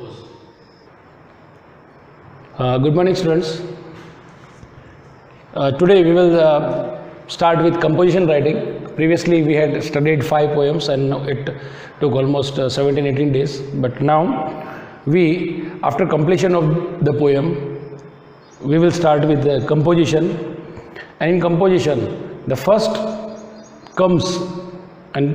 Good morning, students. Today we will start with composition writing. Previously we had studied 5 poems and it took almost 17-18 days. But now we, after completion of the poem, we will start with the composition. And in composition, the first comes, and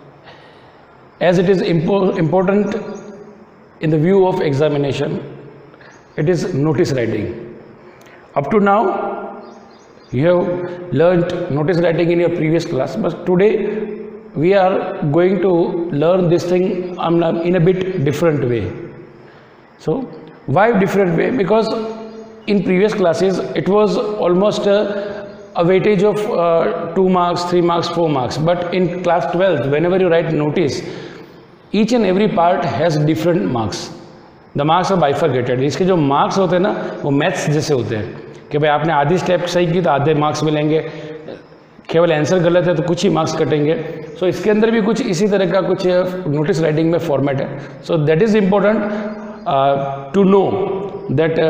as it is important in the view of examination, it is notice writing. Up to now, you have learnt notice writing in your previous class, but today we are going to learn this thing in a bit different way. So, why different way? Because in previous classes, it was almost a weightage of 2 marks, 3 marks, 4 marks. But in class 12th, whenever you write notice, each and every part has different marks. The marks are bifurcated. इसके जो marks होते हैं ना, वो maths जैसे होते हैं कि भाई आपने आधी स्टेप सही की तो आधे मार्क्स मिलेंगे, केवल आंसर गलत है तो कुछ ही मार्क्स कटेंगे. सो इसके अंदर भी कुछ इसी तरह का कुछ नोटिस राइटिंग में फॉर्मेट है. So that is important to know that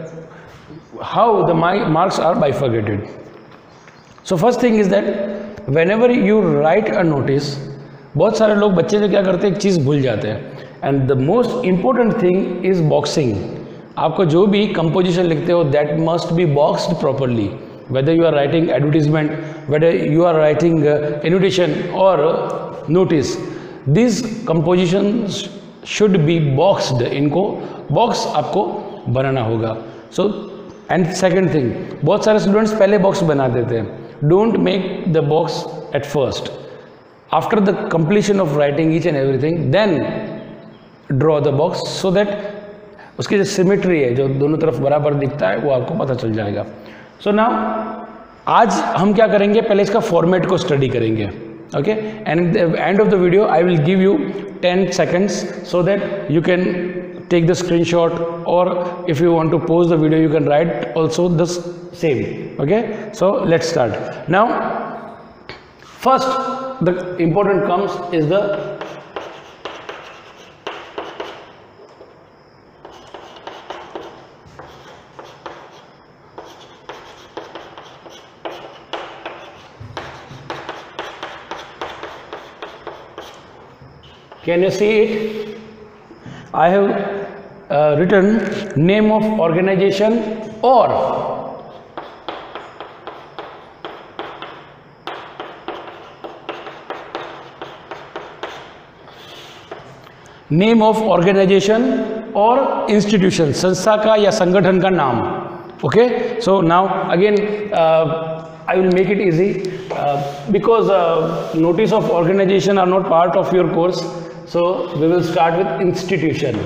how the marks are bifurcated. So first thing is that whenever you write a notice, बहुत सारे लोग बच्चे जो क्या करते हैं, एक चीज़ भूल जाते हैं. And the most important thing is boxing. आपको जो भी कंपोजिशन लिखते हो that must be boxed properly. Whether you are writing advertisement, whether you are writing invitation or notice, this composition should be boxed. इनको बॉक्स आपको बनाना होगा. So and second thing, बहुत सारे स्टूडेंट्स पहले बॉक्स बना देते हैं. Don't make the box at first. After the completion of writing each and everything, then draw the box so that उसकी जो सिमेट्री है, जो दोनों तरफ बराबर दिखता है, वो आपको पता चल जाएगा. So now आज हम क्या करेंगे, पहले इसका फॉर्मेट को स्टडी करेंगे. Okay, and at the end of the video I will give you 10 seconds so that you can take the screenshot, or if you want to pause the video you can write also the same. Okay, so let's start. Now first the important comes is the can you see it? I have written name of organization or name of organisation or institution, संस्था का या संगठन का नाम. Okay, so now again I will make it easy because notice of organisation are not part of your course. So we will start with institution.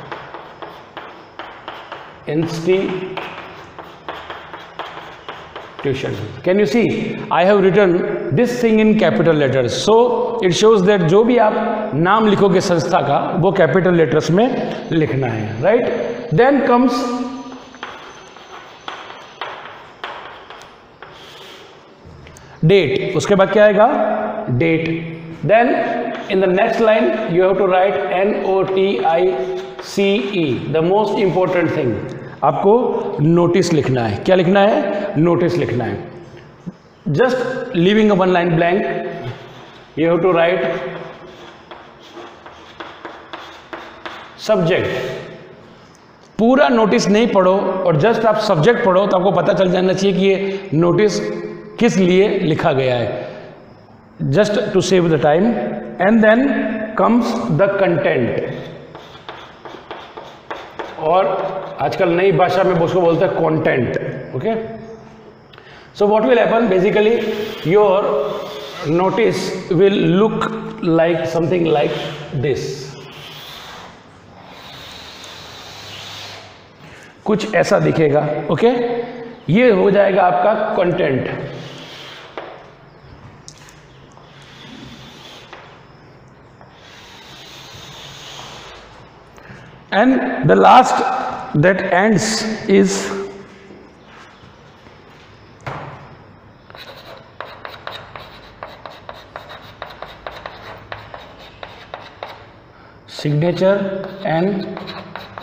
Can you see? I have written this thing in capital letters. So it shows that जो भी आप नाम लिखोगे संस्था का, वो capital letters में लिखना है, right? Then comes date. उसके बाद क्या आएगा? Date. Then in the next line you have to write NOTICE. The most important thing. आपको नोटिस लिखना है. क्या लिखना है? नोटिस लिखना है. Just leaving a one line blank, you have to write subject. पूरा नोटिस नहीं पढ़ो और जस्ट आप सब्जेक्ट पढ़ो तो आपको पता चल जाना चाहिए कि ये नोटिस किस लिए लिखा गया है. Just to save the time. And then comes the content, और आजकल नई भाषा में उसको बोलते हैं content. Okay, so what will happen, basically your notice will look like something like this. कुछ ऐसा दिखेगा. ओके, ये हो जाएगा आपका content. And the last that ends is signature and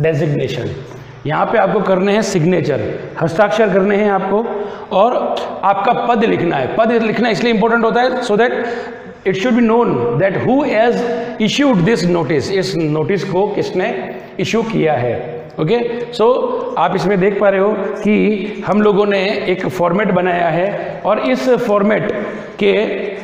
designation. यहाँ पे आपको करने हैं सिग्नेचर, हस्ताक्षर करने हैं आपको, और आपका पद लिखना है। पद लिखना इसलिए इंपॉर्टेंट होता है so that it should be known that who has issued this notice, इस नोटिस को किसने इशू किया है। ओके, सो आप इसमें देख पा रहे हो कि हम लोगों ने एक फॉर्मेट बनाया है, और इस फॉर्मेट के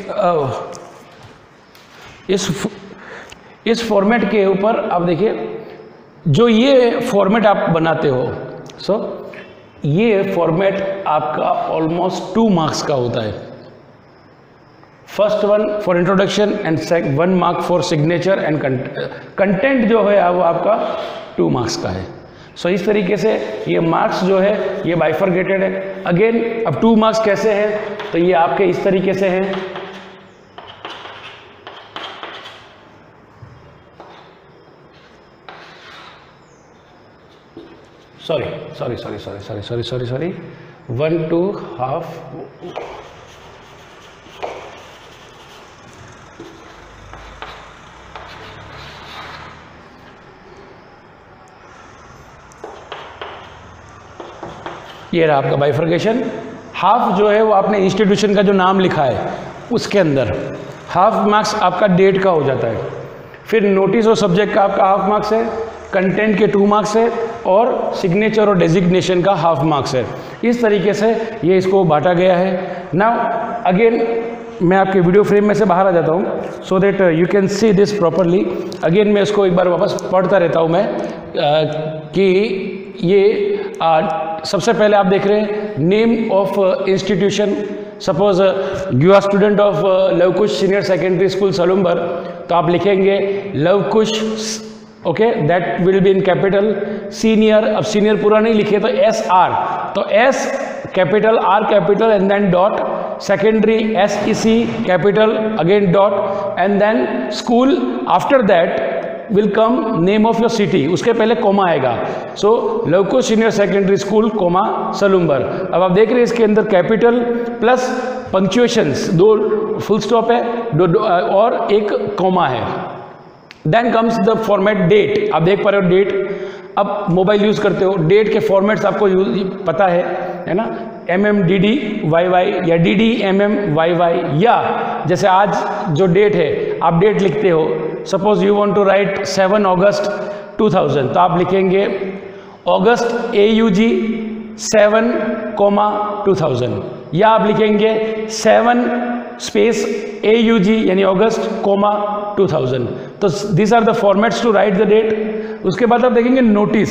इस फॉर्मेट के ऊपर आप देखिए, जो ये फॉर्मेट आप बनाते हो, सो ये फॉर्मेट आपका ऑलमोस्ट 2 मार्क्स का होता है। First 1 for introduction and 1 mark for signature and content जो है वो आपका 2 मार्क्स का है। सो इस तरीके से ये मार्क्स जो है ये बाइफरगेटेड है। अगेन अब 2 मार्क्स कैसे हैं, तो ये आपके इस तरीके से हैं। सॉरी 1 2 हाफ, ये रहा आपका बाइफर्केशन। हाफ जो है वो आपने इंस्टीट्यूशन का जो नाम लिखा है उसके अंदर हाफ मार्क्स आपका डेट का हो जाता है। फिर नोटिस और सब्जेक्ट का आपका हाफ मार्क्स है, कंटेंट के 2 मार्क्स है, और सिग्नेचर और डेजिग्नेशन का हाफ मार्क्स है। इस तरीके से ये इसको बांटा गया है। नाउ अगेन मैं आपके वीडियो फ्रेम में से बाहर आ जाता हूँ so that you can see this properly. Again मैं इसको एक बार वापस पढ़ता रहता हूँ मैं कि ये सबसे पहले आप देख रहे हैं name of institution. Suppose you are student of Lavkush senior secondary school Salumbar, तो आप लिखेंगे Lavkush, okay, that will be in capital. Senior, अब सीनियर पूरा नहीं लिखे तो SR, तो S capital, R capital and then dot. Secondary SEC capital again dot, and then school, after that will come name of your city, उसके पहले comma आएगा। So Lavkush senior secondary school comma Salumbar. अब आप देख रहे हैं इसके अंदर capital plus punctuations, 2 full stop है, और एक कोमा है। Then comes the format date. आप देख पा रहे हो डेट, अब मोबाइल यूज़ करते हो, डेट के फॉर्मेट्स आपको पता है ना, MMDDYY या DDMMYY, या जैसे आज जो डेट है आप डेट लिखते हो, suppose you want to write 7 August 2000, तो आप लिखेंगे अगस्त AUG 7, 2000, या आप लिखेंगे 7 स्पेस AUG यानी अगस्त, 2000। तो this are the formats to write the date. उसके बाद आप देखेंगे नोटिस।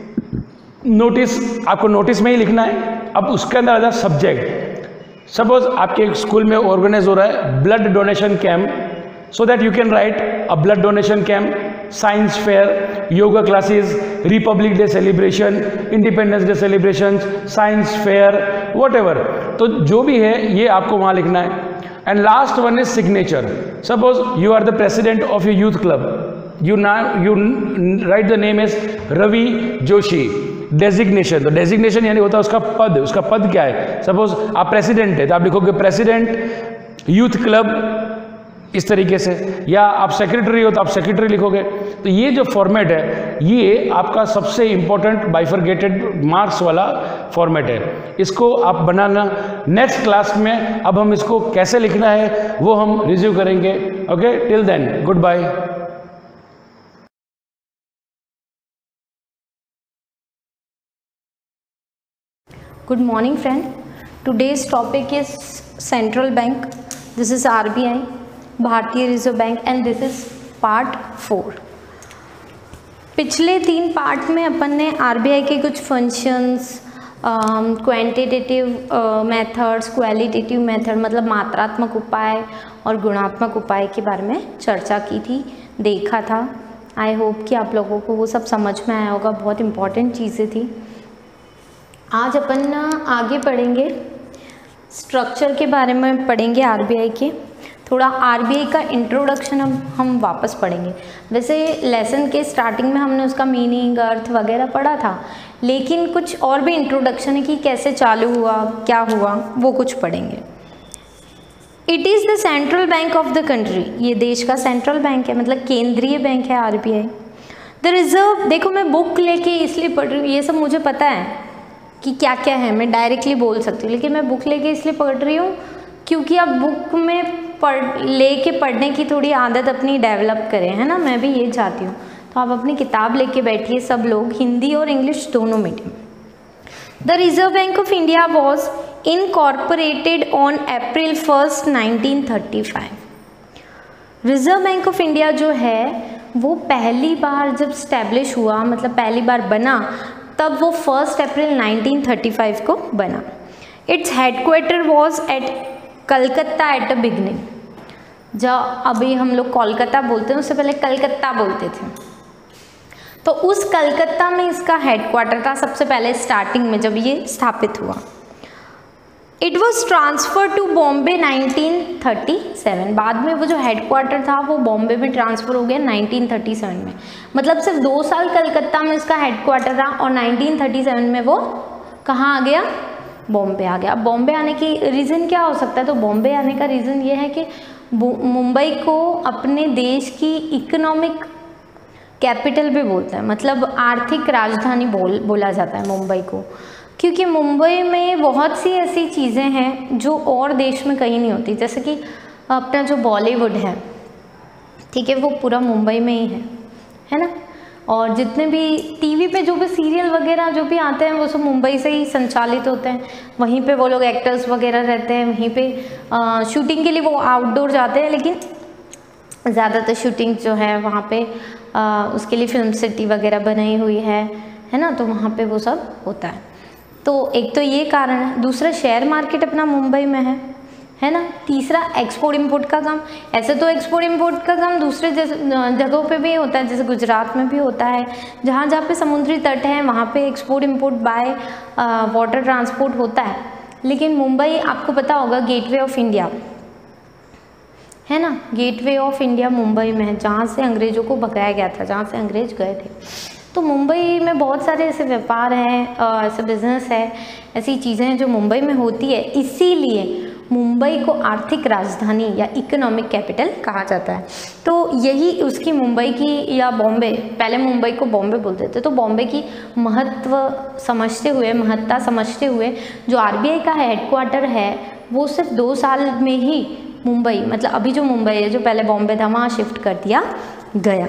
नोटिस आपको नोटिस में ही लिखना है। अब उसके अंदर आ जाए सब्जेक्ट। सपोज आपके स्कूल में ऑर्गेनाइज हो रहा है blood donation camp, so that you can write a blood donation camp, science fair, yoga classes, Republic Day celebration, Independence Day celebration, science fair, whatever. तो जो भी है ये आपको वहाँ लिखना है। And last one is signature. Suppose you are the president of your youth club, you write the name as Ravi Joshi. Designation, तो डेजिग्नेशन यानी होता है उसका पद। उसका पद क्या है? सपोज आप प्रेसिडेंट है तो आप लिखोगे प्रेसिडेंट यूथ क्लब, इस तरीके से, या आप सेक्रेटरी हो तो आप सेक्रेटरी लिखोगे। तो ये जो फॉर्मेट है ये आपका सबसे इंपॉर्टेंट बाइफरगेटेड मार्क्स वाला फॉर्मेट है। इसको आप बनाना नेक्स्ट क्लास में, अब हम इसको कैसे लिखना है वो हम रिव्यू करेंगे। Okay, till then goodbye. Good morning friend. Today's topic is Central Bank. This is RBI, भारतीय Reserve Bank, and this is part 4. पिछले 3 पार्ट में अपन ने RBI के कुछ functions, quantitative methods, qualitative method मतलब मात्रात्मक उपाय और गुणात्मक उपाय के बारे में चर्चा की थी, देखा था। आई होप कि आप लोगों को वो सब समझ में आया होगा, बहुत इम्पॉर्टेंट चीज़ें थी। आज अपन आगे पढ़ेंगे, स्ट्रक्चर के बारे में पढ़ेंगे आरबीआई के। थोड़ा आरबीआई का इंट्रोडक्शन हम वापस पढ़ेंगे। वैसे लेसन के स्टार्टिंग में हमने उसका मीनिंग, अर्थ वगैरह पढ़ा था, लेकिन कुछ और भी इंट्रोडक्शन है कि कैसे चालू हुआ, क्या हुआ, वो कुछ पढ़ेंगे। It is the central bank of the country, ये देश का सेंट्रल बैंक है, मतलब केंद्रीय बैंक है आरबीआई। द रिजर्व, देखो मैं बुक लेके इसलिए पढ़ रही हूँ, ये सब मुझे पता है कि क्या क्या है, मैं डायरेक्टली बोल सकती हूँ, लेकिन मैं बुक लेके इसलिए पढ़ रही हूँ क्योंकि आप बुक में लेके पढ़ने की थोड़ी आदत अपनी डेवलप करें, है ना, मैं भी ये चाहती हूँ। तो आप अपनी किताब लेके बैठिए सब लोग, हिंदी और इंग्लिश दोनों medium. The Reserve Bank of India was incorporated on April 1, 1935। Reserve Bank of India जो है वो पहली बार जब स्टैब्लिश हुआ, मतलब पहली बार बना, तब वो 1 अप्रैल 1935 को बना। Its headquarter was at Calcutta at the beginning. जब अभी हम लोग कोलकाता बोलते हैं, उससे पहले कलकत्ता बोलते थे, तो उस कलकत्ता में इसका हेडक्वार्टर था सबसे पहले स्टार्टिंग में जब ये स्थापित हुआ। It was transfer to Bombay 1937। बाद में वो जो हेडक्वार्टर था वो बॉम्बे में ट्रांसफ़र हो गया 1937 में। मतलब सिर्फ 2 साल कलकत्ता में इसका हेडक्वार्टर रहा और 1937 में वो कहाँ आ गया, बॉम्बे आ गया। अब बॉम्बे आने की रीज़न क्या हो सकता है, तो बॉम्बे आने का रीज़न ये है कि मुंबई को अपने देश की इकोनॉमिक कैपिटल भी बोलते हैं, मतलब आर्थिक राजधानी बोला जाता है मुंबई को, क्योंकि मुंबई में बहुत सी ऐसी चीज़ें हैं जो और देश में कहीं नहीं होती। जैसे कि अपना जो बॉलीवुड है, ठीक है, वो पूरा मुंबई में ही है ना, और जितने भी टीवी पे जो भी सीरियल वगैरह जो भी आते हैं वो सब मुंबई से ही संचालित होते हैं। वहीं पे वो लोग एक्टर्स वगैरह रहते हैं, वहीं पे शूटिंग के लिए वो आउटडोर जाते हैं, लेकिन ज़्यादातर शूटिंग जो है वहाँ पे उसके लिए फिल्म सिटी वगैरह बनाई हुई है ना, तो वहाँ पे वो सब होता है। तो एक तो ये कारण है, दूसरा शेयर मार्केट अपना मुंबई में है ना, तीसरा एक्सपोर्ट इंपोर्ट का काम। ऐसे तो एक्सपोर्ट इंपोर्ट का काम दूसरे जगहों पे भी होता है, जैसे गुजरात में भी होता है, जहाँ जहाँ पे समुद्री तट है वहाँ पे export import by water transport होता है। लेकिन मुंबई आपको पता होगा गेटवे ऑफ इंडिया है ना, गेटवे ऑफ इंडिया मुंबई में है, जहाँ से अंग्रेज़ों को भगाया गया था, जहाँ से अंग्रेज गए थे। तो मुंबई में बहुत सारे ऐसे व्यापार हैं, ऐसे बिजनेस है, ऐसी चीज़ें हैं जो मुंबई में होती है, इसीलिए मुंबई को आर्थिक राजधानी या इकोनॉमिक कैपिटल कहा जाता है। तो यही उसकी मुंबई की या बॉम्बे, पहले मुंबई को बॉम्बे बोलते थे, तो बॉम्बे की महत्ता समझते हुए जो आरबीआई का हेडक्वार्टर है वो सिर्फ 2 साल में ही मुंबई, मतलब अभी जो मुंबई है, जो पहले बॉम्बे था, वहाँ शिफ्ट कर दिया गया।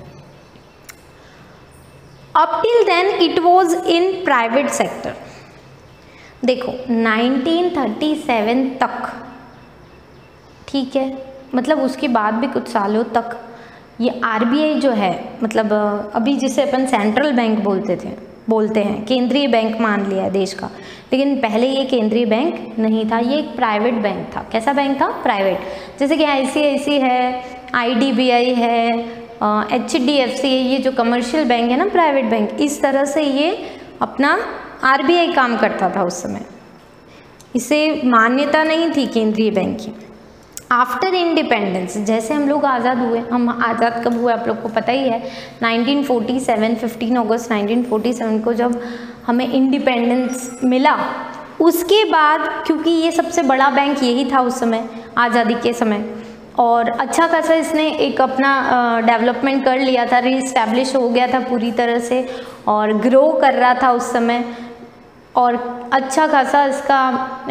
Up till then it was in private sector. देखो 1937 तक, ठीक है, मतलब उसके बाद भी कुछ सालों तक ये आरबीआई जो है, मतलब अभी जिसे अपन सेंट्रल बैंक बोलते हैं, केंद्रीय बैंक मान लिया है देश का, लेकिन पहले ये केंद्रीय बैंक नहीं था, ये एक प्राइवेट बैंक था। कैसा बैंक था? प्राइवेट। जैसे कि आईसीआईसी है, आईडीबीआई है, एचडीएफसी है, ये जो कमर्शियल बैंक है ना, प्राइवेट बैंक, इस तरह से ये अपना आरबीआई काम करता था उस समय। इसे मान्यता नहीं थी केंद्रीय बैंक की। आफ्टर इंडिपेंडेंस, जैसे हम लोग आज़ाद हुए, हम आज़ाद कब हुए आप लोग को पता ही है, 1947, 15 अगस्त 1947 को जब हमें इंडिपेंडेंस मिला, उसके बाद क्योंकि ये सबसे बड़ा बैंक यही था उस समय आज़ादी के समय, और अच्छा खासा इसने एक अपना डेवलपमेंट कर लिया था, रीस्टैब्लिश हो गया था पूरी तरह से और ग्रो कर रहा था उस समय, और अच्छा खासा इसका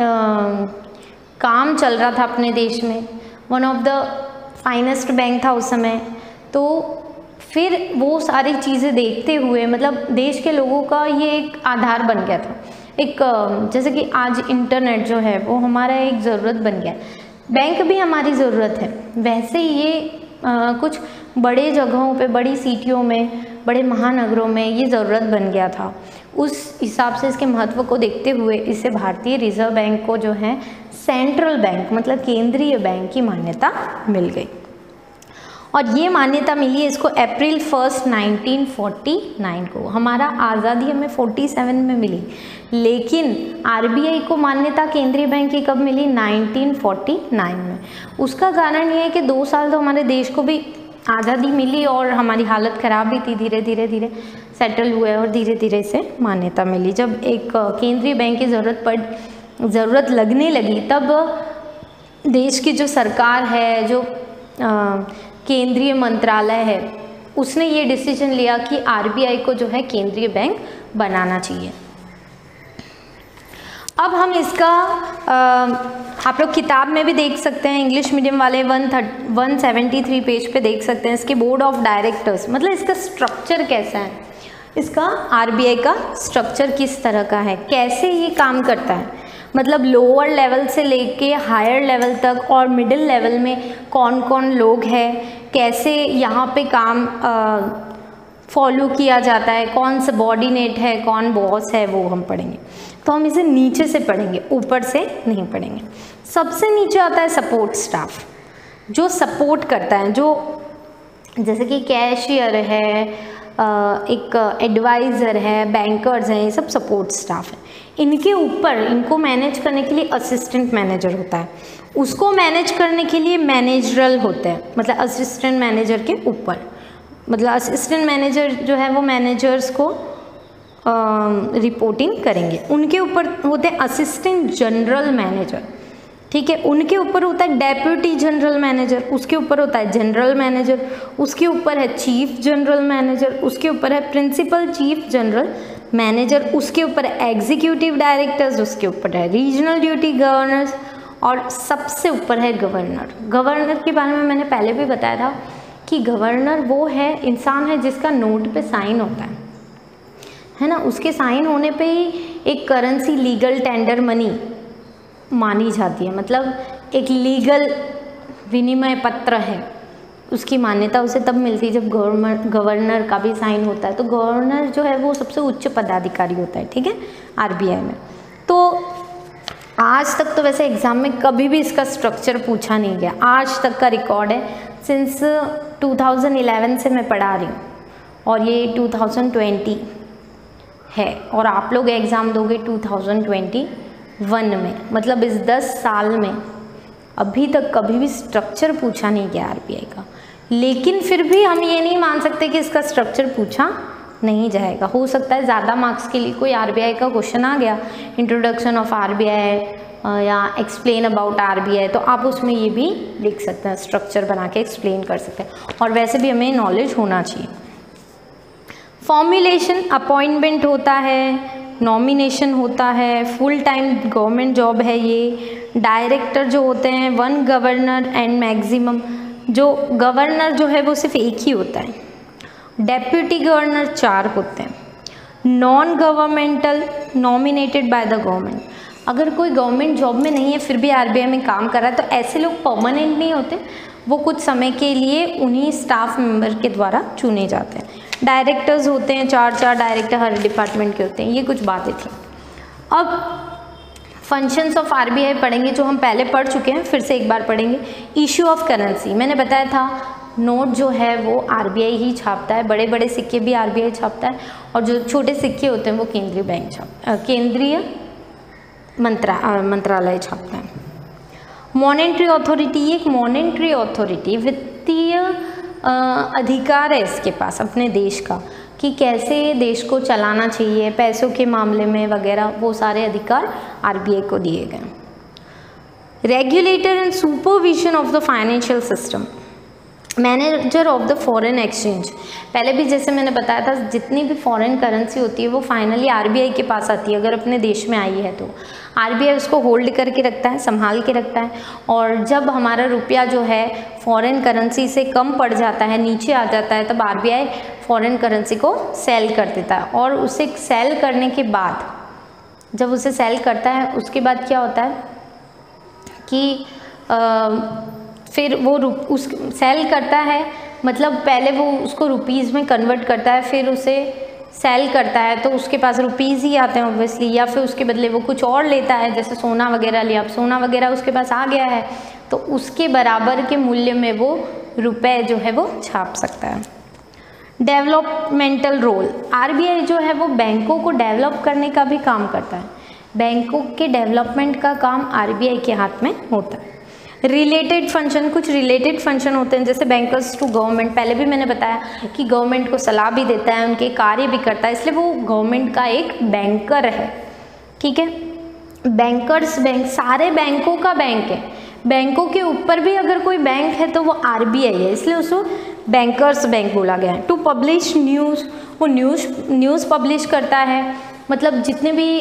काम चल रहा था अपने देश में। One of the finest bank था उस समय। तो फिर वो सारी चीज़ें देखते हुए, मतलब देश के लोगों का ये एक आधार बन गया था, एक जैसे कि आज इंटरनेट जो है वो हमारा एक ज़रूरत बन गया, बैंक भी हमारी ज़रूरत है, वैसे ही ये कुछ बड़े जगहों पे, बड़ी सिटियों में, बड़े महानगरों में ये ज़रूरत बन गया था। उस हिसाब से इसके महत्व को देखते हुए इसे भारतीय रिजर्व बैंक को जो है सेंट्रल बैंक, मतलब केंद्रीय बैंक की मान्यता मिल गई। और ये मान्यता मिली इसको अप्रैल 1, 1949 को। हमारा आज़ादी हमें 47 में मिली, लेकिन आरबीआई को मान्यता केंद्रीय बैंक की कब मिली? 1949 में। उसका कारण ये है कि 2 साल तो हमारे देश को भी आज़ादी मिली और हमारी हालत ख़राब भी थी, धीरे धीरे सेटल हुए और धीरे धीरे इसे मान्यता मिली। जब एक केंद्रीय बैंक की ज़रूरत लगने लगी, तब देश की जो सरकार है, जो केंद्रीय मंत्रालय है, उसने ये डिसीजन लिया कि आरबीआई को जो है केंद्रीय बैंक बनाना चाहिए। अब हम इसका आप लोग किताब में भी देख सकते हैं, इंग्लिश मीडियम वाले 173 पेज पे देख सकते हैं इसके बोर्ड ऑफ डायरेक्टर्स, मतलब इसका स्ट्रक्चर कैसा है, इसका आरबीआई का स्ट्रक्चर किस तरह का है, कैसे ये काम करता है, मतलब लोअर लेवल से लेके हायर लेवल तक और मिडिल लेवल में कौन कौन लोग हैं, कैसे यहाँ पे काम फॉलो किया जाता है, कौन सबॉर्डिनेट है, कौन बॉस है, वो हम पढ़ेंगे। तो हम इसे नीचे से पढ़ेंगे, ऊपर से नहीं पढ़ेंगे। सबसे नीचे आता है सपोर्ट स्टाफ, जो सपोर्ट करता है, जो जैसे कि कैशियर है, एक एडवाइज़र है, बैंकर्स हैं, ये सब सपोर्ट स्टाफ है। इनके ऊपर इनको मैनेज करने के लिए असिस्टेंट मैनेजर होता है, उसको मैनेज करने के लिए मैनेजरल होते हैं, मतलब असिस्टेंट मैनेजर के ऊपर, मतलब असिस्टेंट मैनेजर जो है वो मैनेजर्स को रिपोर्टिंग करेंगे। उनके ऊपर होते हैं असिस्टेंट जनरल मैनेजर, ठीक है, उनके ऊपर होता है डेप्यूटी जनरल मैनेजर, उसके ऊपर होता है जनरल मैनेजर, उसके ऊपर है चीफ जनरल मैनेजर, उसके ऊपर है प्रिंसिपल चीफ जनरल मैनेजर, उसके ऊपर है एग्जीक्यूटिव डायरेक्टर्स, उसके ऊपर है रीजनल ड्यूटी गवर्नर्स और सबसे ऊपर है गवर्नर। गवर्नर के बारे में मैंने पहले भी बताया था कि गवर्नर वो है इंसान है जिसका नोट पे साइन होता है ना, उसके साइन होने पे ही एक करेंसी लीगल टेंडर मनी मानी जाती है, मतलब एक लीगल विनिमय पत्र है, उसकी मान्यता उसे तब मिलती है जब गवर्नर का भी साइन होता है। तो गवर्नर जो है वो सबसे उच्च पदाधिकारी होता है, ठीक है, आरबीआई में। तो आज तक तो वैसे एग्ज़ाम में कभी भी इसका स्ट्रक्चर पूछा नहीं गया, आज तक का रिकॉर्ड है, सिंस 2011 से मैं पढ़ा रही हूँ और ये 2020 है और आप लोग एग्ज़ाम दोगे 2021 में, मतलब इस 10 साल में अभी तक कभी भी स्ट्रक्चर पूछा नहीं गया आरबीआई का। लेकिन फिर भी हम ये नहीं मान सकते कि इसका स्ट्रक्चर पूछा नहीं जाएगा, हो सकता है ज़्यादा मार्क्स के लिए कोई आरबीआई का क्वेश्चन आ गया, इंट्रोडक्शन ऑफ आरबीआई या एक्सप्लेन अबाउट आरबीआई, तो आप उसमें ये भी लिख सकते हैं, स्ट्रक्चर बना के एक्सप्लेन कर सकते हैं, और वैसे भी हमें नॉलेज होना चाहिए। फॉर्मुलेशन अपॉइंटमेंट होता है, नॉमिनेशन होता है, फुल टाइम गवर्नमेंट जॉब है ये। डायरेक्टर जो होते हैं 1 गवर्नर एंड मैक्सिमम, जो गवर्नर जो है वो सिर्फ एक ही होता है, डेप्यूटी गवर्नर 4 होते हैं। Non governmental nominated by the government, अगर कोई गवर्नमेंट जॉब में नहीं है फिर भी आरबीआई में काम कर रहा है तो ऐसे लोग परमानेंट नहीं होते, वो कुछ समय के लिए उन्हीं स्टाफ मेंबर के द्वारा चुने जाते हैं। डायरेक्टर्स होते हैं 4 डायरेक्टर हर डिपार्टमेंट के होते हैं, ये कुछ बातें थी। अब फंक्शंस ऑफ आरबीआई पढ़ेंगे जो हम पहले पढ़ चुके हैं, फिर से एक बार पढ़ेंगे। इशू ऑफ करेंसी, मैंने बताया था नोट जो है वो आरबीआई ही छापता है, बड़े बड़े सिक्के भी आरबीआई छापता है और जो छोटे सिक्के होते हैं वो केंद्रीय बैंक केंद्रीय मंत्रालय छापता है। मॉनेटरी अथॉरिटी, ये एक मॉनेटरी अथॉरिटी, वित्तीय अधिकार है इसके पास अपने देश का, कि कैसे देश को चलाना चाहिए, पैसों के मामले में वगैरह, वो सारे अधिकार आरबीआई को दिए गए। Regulator and supervision of the financial system, manager of the foreign exchange, पहले भी जैसे मैंने बताया था जितनी भी फॉरेन करेंसी होती है वो फाइनली आरबीआई के पास आती है, अगर अपने देश में आई है तो आरबीआई उसको होल्ड करके रखता है, संभाल के रखता है, और जब हमारा रुपया जो है फॉरेन करेंसी से कम पड़ जाता है, नीचे आ जाता है, तब आरबीआई फॉरेन करेंसी को सेल कर देता है, और उसे सेल करने के बाद जब उसे सेल करता है उसके बाद क्या होता है कि फिर वो उस सेल करता है, मतलब पहले वो उसको रुपीज़ में कन्वर्ट करता है, फिर उसे सेल करता है तो उसके पास रुपीज़ ही आते हैं ऑब्वियसली, या फिर उसके बदले वो कुछ और लेता है, जैसे सोना वगैरह लिया, अब सोना वगैरह उसके पास आ गया है तो उसके बराबर के मूल्य में वो रुपए जो है वो छाप सकता है। डेवलपमेंटल रोल, आरबीआई जो है वो बैंकों को डेवलप करने का भी काम करता है, बैंकों के डेवलपमेंट का काम आरबीआई के हाथ में होता है। रिलेटेड फंक्शन, कुछ रिलेटेड फंक्शन होते हैं जैसे बैंकर्स टू गवर्नमेंट, पहले भी मैंने बताया कि गवर्नमेंट को सलाह भी देता है, उनके कार्य भी करता है, इसलिए वो गवर्नमेंट का एक बैंकर है, ठीक है। बैंकर्स बैंक सारे बैंकों का बैंक है, बैंकों के ऊपर भी अगर कोई बैंक है तो वो आरबीआई है, इसलिए उसको बैंकर्स बैंक बोला गया है। टू पब्लिश न्यूज़, वो न्यूज़ पब्लिश करता है, मतलब जितने भी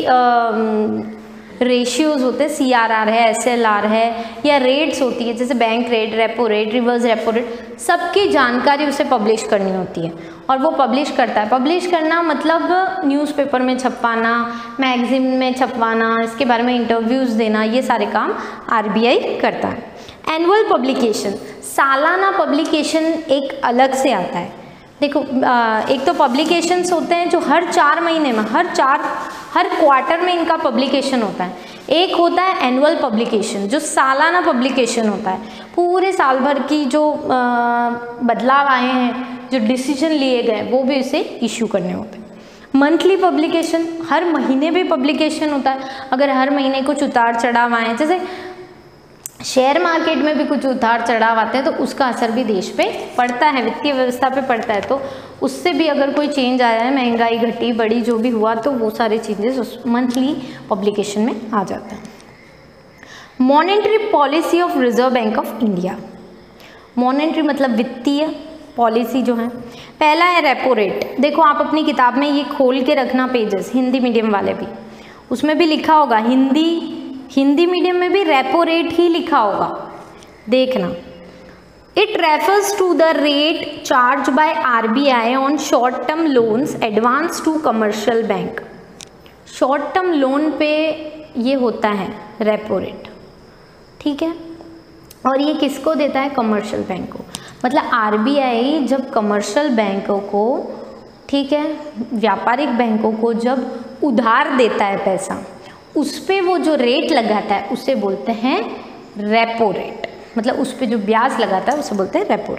रेशियोज़ होते हैं, CRR है, SLR है, या रेट्स होती है जैसे bank rate, repo rate, reverse repo rate, सबकी जानकारी उसे पब्लिश करनी होती है और वो पब्लिश करता है। पब्लिश करना मतलब न्यूज़पेपर में छपवाना, मैगजीन में छपवाना, इसके बारे में इंटरव्यूज़ देना, ये सारे काम RBI करता है। एनुअल पब्लिकेशन, सालाना पब्लिकेशन एक अलग से आता है। देखो एक तो पब्लिकेशंस होते हैं जो हर 4 महीने में, हर क्वार्टर में इनका पब्लिकेशन होता है। एक होता है एनुअल पब्लिकेशन जो सालाना पब्लिकेशन होता है, पूरे साल भर की जो बदलाव आए हैं, जो डिसीजन लिए गए वो भी उसे इशू करने होते हैं। मंथली पब्लिकेशन, हर महीने भी पब्लिकेशन होता है। अगर हर महीने कुछ उतार चढ़ाव आए, जैसे शेयर मार्केट में भी कुछ उतार चढ़ाव आते हैं तो उसका असर भी देश पे पड़ता है, वित्तीय व्यवस्था पे पड़ता है, तो उससे भी अगर कोई चेंज आया है, महंगाई घटी बढ़ी जो भी हुआ, तो वो सारे चेंजेस उस मंथली पब्लिकेशन में आ जाते हैं। Monetary policy of Reserve Bank of India, monetary मतलब वित्तीय पॉलिसी जो है। पहला है रेपो रेट। देखो आप अपनी किताब में ये खोल के रखना पेजेस, हिंदी मीडियम वाले भी, उसमें भी लिखा होगा, हिंदी मीडियम में भी रेपो रेट ही लिखा होगा, देखना। It refers to the rate charge by RBI on short term loans advance to commercial bank. Short term loan पे ये होता है रेपो रेट, ठीक है, और ये किसको देता है? कमर्शियल बैंक को। मतलब RBI जब कमर्शियल बैंकों को, ठीक है, व्यापारिक बैंकों को जब उधार देता है पैसा, उस पे वो जो रेट लगाता है उसे बोलते हैं रेपो रेट। मतलब उस पे जो ब्याज लगाता है उसे बोलते हैं repo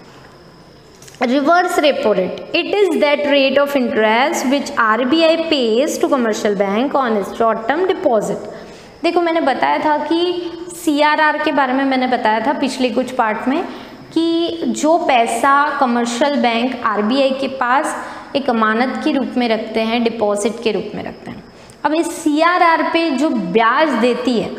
rate. Reverse repo rate, it is that rate of interest which RBI pays to commercial bank on its short term deposit. देखो मैंने बताया था कि CRR के बारे में मैंने बताया था पिछले कुछ पार्ट में कि जो पैसा कमर्शियल बैंक RBI के पास एक अमानत के रूप में रखते हैं, डिपॉजिट के रूप में रखते हैं। अब इस CRR पे जो ब्याज देती है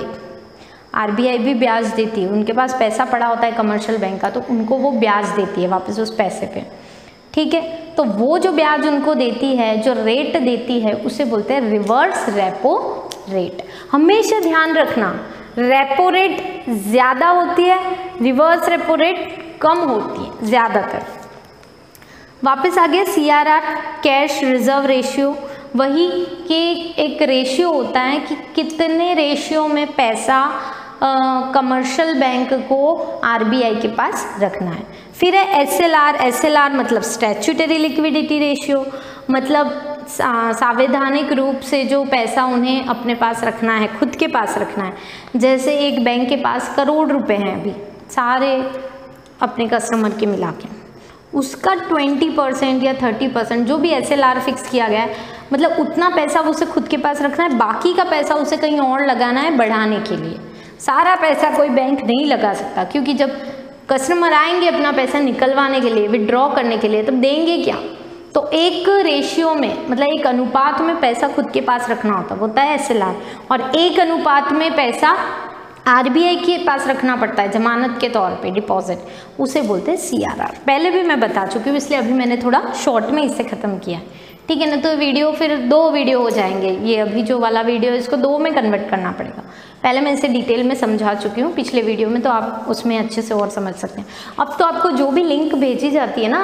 RBI भी ब्याज देती है, उनके पास पैसा पड़ा होता है कमर्शियल बैंक का, तो उनको वो ब्याज देती है वापस उस पैसे पे, ठीक है। तो वो जो ब्याज उनको देती है, जो रेट देती है, उसे बोलते हैं रिवर्स रेपो रेट। हमेशा ध्यान रखना, रेपो रेट ज़्यादा होती है, रिवर्स रेपो रेट कम होती है ज़्यादातर। वापस आ गया CRR, कैश रिजर्व रेशियो, वही कि एक रेशियो होता है कि कितने रेशियो में पैसा कमर्शियल बैंक को RBI के पास रखना है। फिर है SLR मतलब स्टैट्यूटरी लिक्विडिटी रेशियो, मतलब संवैधानिक रूप से जो पैसा उन्हें अपने पास रखना है, खुद के पास रखना है। जैसे एक बैंक के पास करोड़ रुपए हैं अभी सारे अपने कस्टमर के मिला के, उसका 20% या 30% जो भी SLR फिक्स किया गया है, मतलब उतना पैसा उसे खुद के पास रखना है, बाकी का पैसा उसे कहीं और लगाना है बढ़ाने के लिए। सारा पैसा कोई बैंक नहीं लगा सकता, क्योंकि जब कस्टमर आएंगे अपना पैसा निकलवाने के लिए, विड्रॉ करने के लिए, तब देंगे क्या? तो एक रेशियो में, मतलब एक अनुपात में पैसा खुद के पास रखना होता है SLR, और एक अनुपात में पैसा RBI के पास रखना पड़ता है जमानत के तौर पे, डिपॉजिट, उसे बोलते हैं CRR। पहले भी मैं बता चुकी हूँ, इसलिए अभी मैंने थोड़ा शॉर्ट में इसे ख़त्म किया, ठीक है ना। तो वीडियो फिर 2 वीडियो हो जाएंगे, ये अभी जो वाला वीडियो है इसको 2 में कन्वर्ट करना पड़ेगा। पहले मैं इसे डिटेल में समझा चुकी हूँ पिछले वीडियो में, तो आप उसमें अच्छे से और समझ सकते हैं। अब तो आपको जो भी लिंक भेजी जाती है ना,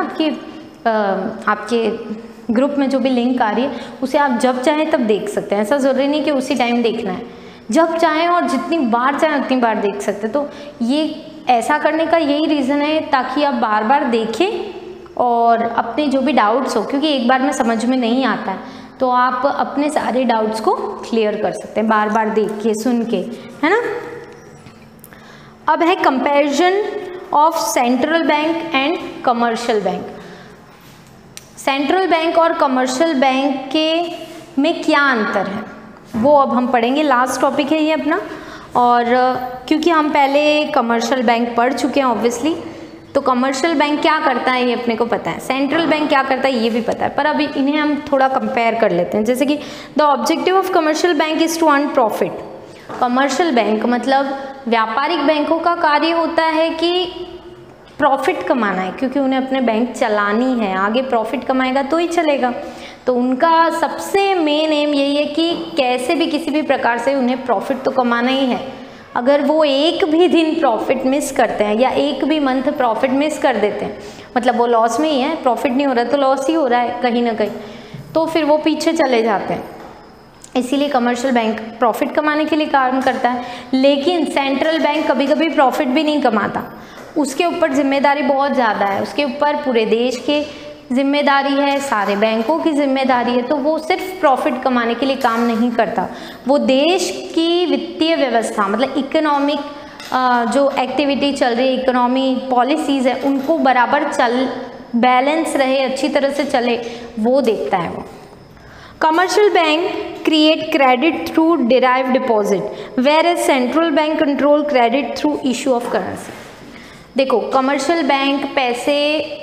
आपके ग्रुप में जो भी लिंक आ रही है, उसे आप जब चाहें तब देख सकते हैं। ऐसा ज़रूरी नहीं कि उसी टाइम देखना है, जब चाहें और जितनी बार चाहें उतनी बार देख सकते हैं। तो ये ऐसा करने का यही रीज़न है, ताकि आप बार बार देखें और अपने जो भी डाउट्स हो, क्योंकि एक बार में समझ में नहीं आता है, तो आप अपने सारे डाउट्स को क्लियर कर सकते हैं बार बार देख के, सुन के, है ना। अब है comparison of central bank and commercial bank. Central bank और कमर्शियल बैंक के में क्या अंतर है वो अब हम पढ़ेंगे। लास्ट टॉपिक है ये अपना, और क्योंकि हम पहले कमर्शियल बैंक पढ़ चुके हैं ऑब्वियसली, तो कमर्शियल बैंक क्या करता है ये अपने को पता है, सेंट्रल बैंक क्या करता है ये भी पता है, पर अभी इन्हें हम थोड़ा कंपेयर कर लेते हैं। जैसे कि the objective of commercial bank is to earn profit. Commercial bank मतलब व्यापारिक बैंकों का कार्य होता है कि प्रॉफिट कमाना है, क्योंकि उन्हें अपने बैंक चलानी है, आगे प्रॉफिट कमाएगा तो ही चलेगा। तो उनका सबसे मेन एम यही है कि कैसे भी किसी भी प्रकार से उन्हें प्रॉफिट तो कमाना ही है। अगर वो एक भी दिन प्रॉफिट मिस करते हैं या एक भी मंथ प्रॉफिट मिस कर देते हैं, मतलब वो लॉस में ही है, प्रॉफिट नहीं हो रहा तो लॉस ही हो रहा है कहीं ना कहीं, तो फिर वो पीछे चले जाते हैं। इसीलिए कमर्शियल बैंक प्रॉफिट कमाने के लिए काम करता है। लेकिन सेंट्रल बैंक कभी कभी प्रॉफिट भी नहीं कमाता, उसके ऊपर जिम्मेदारी बहुत ज़्यादा है, उसके ऊपर पूरे देश की जिम्मेदारी है, सारे बैंकों की जिम्मेदारी है। तो वो सिर्फ प्रॉफिट कमाने के लिए काम नहीं करता, वो देश की वित्तीय व्यवस्था मतलब इकोनॉमिक जो एक्टिविटी चल रही है, इकोनॉमी पॉलिसीज़ है, उनको बराबर बैलेंस रहे, अच्छी तरह से चले, वो देखता है वो। Commercial bank create credit through derived deposit, whereas central bank control credit through issue of currency। देखो कमर्शियल बैंक पैसे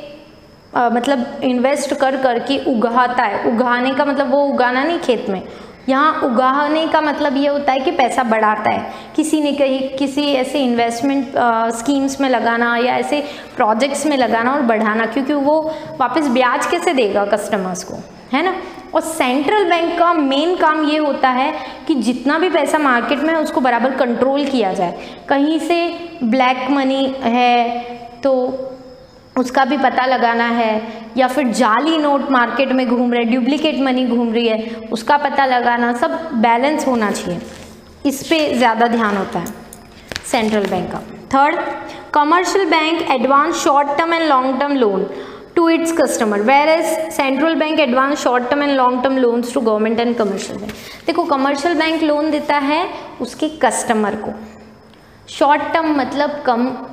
मतलब इन्वेस्ट कर करके उगाता है। उगाने का मतलब वो उगाना नहीं खेत में, यहाँ उगाने का मतलब ये होता है कि पैसा बढ़ाता है। किसी ने कहीं किसी ऐसे इन्वेस्टमेंट स्कीम्स में लगाना या ऐसे प्रोजेक्ट्स में लगाना और बढ़ाना, क्योंकि वो वापस ब्याज कैसे देगा कस्टमर्स को, है ना। और सेंट्रल बैंक का मेन काम ये होता है कि जितना भी पैसा मार्केट में है उसको बराबर कंट्रोल किया जाए। कहीं से ब्लैक मनी है तो उसका भी पता लगाना है, या फिर जाली नोट मार्केट में घूम रहे, डुप्लीकेट मनी घूम रही है, उसका पता लगाना, सब बैलेंस होना चाहिए। इस पे ज़्यादा ध्यान होता है सेंट्रल बैंक का। Third, commercial bank advance short term and long term loan to its customer, whereas central bank advance short term and long term loans to government and commercial bank। देखो कमर्शियल बैंक लोन देता है उसके customer को, short term मतलब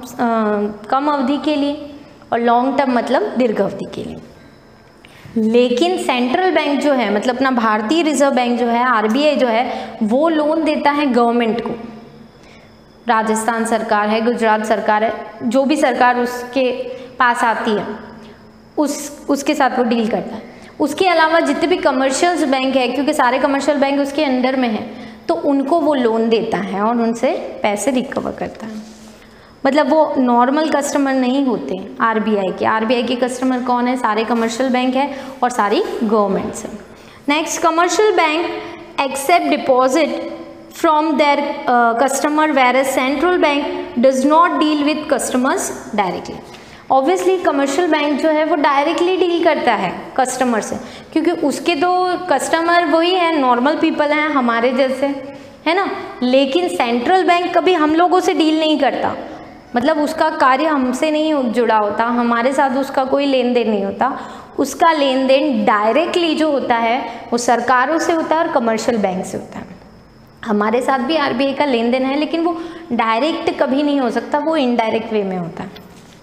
कम अवधि के लिए और लॉन्ग टर्म मतलब दीर्घ अवधि के लिए। लेकिन सेंट्रल बैंक जो है मतलब अपना भारतीय रिजर्व बैंक जो है, आरबीआई जो है, वो लोन देता है गवर्नमेंट को। राजस्थान सरकार है, गुजरात सरकार है, जो भी सरकार उसके पास आती है उसके साथ वो डील करता है। उसके अलावा जितने भी कमर्शियल बैंक है, क्योंकि सारे कमर्शियल बैंक उसके अंडर में है, तो उनको वो लोन देता है और उनसे पैसे रिकवर करता है। मतलब वो नॉर्मल कस्टमर नहीं होते आरबीआई के कस्टमर कौन है? सारे कमर्शियल बैंक है और सारी गवर्नमेंट्स है। Next, commercial bank accept deposit from their customer, where central bank does not deal with customers directly. Obviously commercial bank जो है वो डायरेक्टली डील करता है कस्टमर से, क्योंकि उसके तो कस्टमर वही है, नॉर्मल पीपल हैं हमारे जैसे, है ना। लेकिन सेंट्रल बैंक कभी हम लोगों से डील नहीं करता, मतलब उसका कार्य हमसे नहीं जुड़ा होता, हमारे साथ उसका कोई लेन देन नहीं होता। उसका लेन देन डायरेक्टली जो होता है वो सरकारों से होता है और कमर्शियल बैंक से होता है। हमारे साथ भी आरबीआई का लेन देन है, लेकिन वो डायरेक्ट कभी नहीं हो सकता, वो इनडायरेक्ट वे में होता है।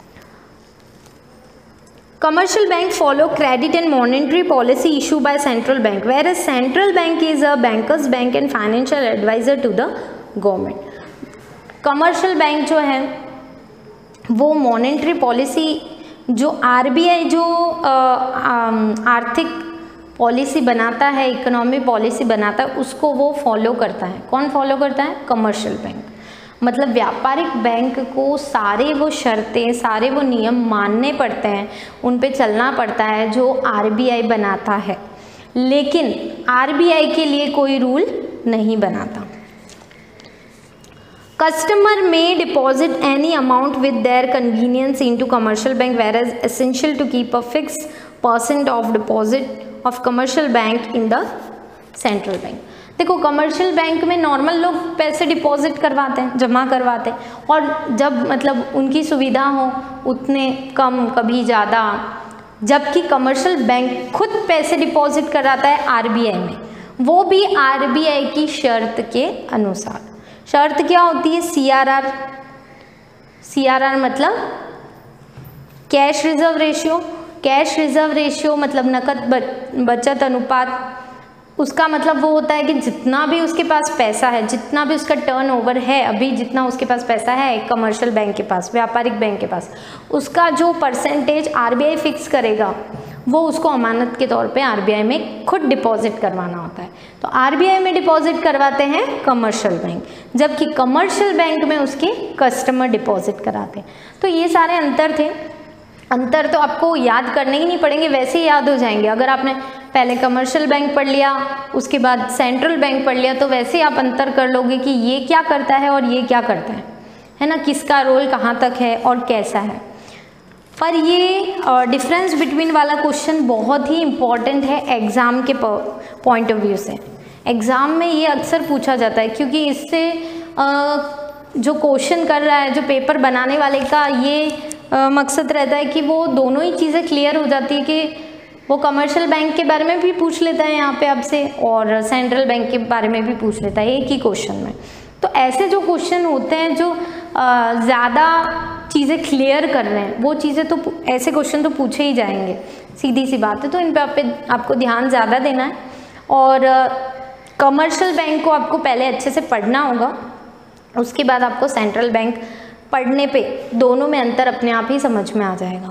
Commercial bank follow credit and monetary policy issued by central bank, whereas central bank is a banker's bank and financial advisor to the government। Commercial bank जो है वो मॉनेटरी पॉलिसी जो आरबीआई जो आर्थिक policy बनाता है, इकोनॉमी पॉलिसी बनाता है, उसको वो फॉलो करता है। कौन फॉलो करता है? Commercial bank. मतलब व्यापारिक बैंक को सारे वो शर्तें, सारे वो नियम मानने पड़ते हैं, उन पे चलना पड़ता है जो आरबीआई बनाता है। लेकिन आरबीआई के लिए कोई रूल नहीं बनाता। कस्टमर में deposit any amount with their convenience into commercial bank, where is essential to keep a fix % of deposit of commercial bank in the central bank. देखो कमर्शियल बैंक में नॉर्मल लोग पैसे डिपॉजिट करवाते हैं, जमा करवाते हैं, और जब मतलब उनकी सुविधा हो उतने कम, कभी ज़्यादा, जबकि कमर्शियल बैंक खुद पैसे डिपॉजिट कराता है आरबीआई में, वो भी आरबीआई की शर्त के अनुसार। शर्त क्या होती है? सीआरआर। सीआरआर मतलब cash reserve ratio. Cash reserve ratio मतलब नकद बचत अनुपात। उसका मतलब वो होता है कि जितना भी उसके पास पैसा है, जितना भी उसका टर्नओवर है, अभी जितना उसके पास पैसा है कमर्शियल बैंक के पास, व्यापारिक बैंक के पास, उसका जो परसेंटेज आरबीआई फिक्स करेगा वो उसको अमानत के तौर पे आरबीआई में खुद डिपॉजिट करवाना होता है। तो आरबीआई में डिपॉजिट करवाते हैं कमर्शियल बैंक, जबकि कमर्शियल बैंक में उसके कस्टमर डिपॉजिट कराते हैं। तो ये सारे अंतर थे। अंतर तो आपको याद करने ही नहीं पड़ेंगे, वैसे ही याद हो जाएंगे। अगर आपने पहले कमर्शियल बैंक पढ़ लिया, उसके बाद सेंट्रल बैंक पढ़ लिया, तो वैसे ही आप अंतर कर लोगे कि ये क्या करता है और ये क्या करता है ना, किसका रोल कहाँ तक है और कैसा है। पर ये डिफरेंस बिटवीन वाला क्वेश्चन बहुत ही इम्पॉर्टेंट है एग्ज़ाम के पॉइंट ऑफ व्यू से। एग्ज़ाम में ये अक्सर पूछा जाता है, क्योंकि इससे जो क्वेश्चन कर रहा है, जो पेपर बनाने वाले का ये मकसद रहता है कि वो दोनों ही चीज़ें क्लियर हो जाती है कि वो कमर्शियल बैंक के बारे में भी पूछ लेता है यहाँ पे आपसे और सेंट्रल बैंक के बारे में भी पूछ लेता है एक ही क्वेश्चन में। तो ऐसे जो क्वेश्चन होते हैं जो ज़्यादा चीज़ें क्लियर कर रहे हैं, वो चीज़ें तो ऐसे क्वेश्चन तो पूछे ही जाएंगे, सीधी सी बात है। तो इन पे आपको ध्यान ज़्यादा देना है और कमर्शियल बैंक को आपको पहले अच्छे से पढ़ना होगा, उसके बाद आपको सेंट्रल बैंक पढ़ने पे दोनों में अंतर अपने आप ही समझ में आ जाएगा।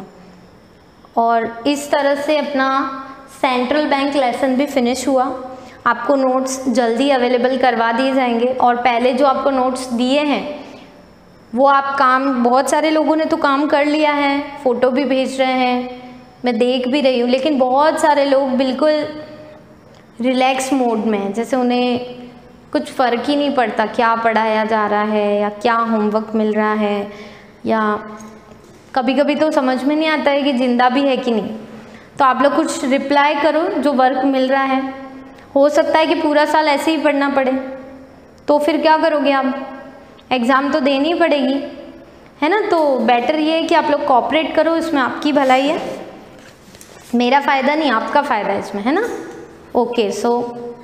और इस तरह से अपना सेंट्रल बैंक लेसन भी फिनिश हुआ। आपको नोट्स जल्दी अवेलेबल करवा दिए जाएंगे और पहले जो आपको नोट्स दिए हैं वो आप बहुत सारे लोगों ने तो काम कर लिया है, फ़ोटो भी भेज रहे हैं, मैं देख भी रही हूँ, लेकिन बहुत सारे लोग बिल्कुल रिलैक्स मोड में हैं, जैसे उन्हें कुछ फ़र्क ही नहीं पड़ता क्या पढ़ाया जा रहा है या क्या होमवर्क मिल रहा है, या कभी कभी तो समझ में नहीं आता है कि ज़िंदा भी है कि नहीं। तो आप लोग कुछ रिप्लाई करो जो वर्क मिल रहा है। हो सकता है कि पूरा साल ऐसे ही पढ़ना पड़े, तो फिर क्या करोगे आप, एग्ज़ाम तो देनी ही पड़ेगी, है ना। तो बेटर ये है कि आप लोग कोऑपरेट करो, इसमें आपकी भलाई है, मेरा फ़ायदा नहीं आपका फ़ायदा है इसमें, है ना। Okay, so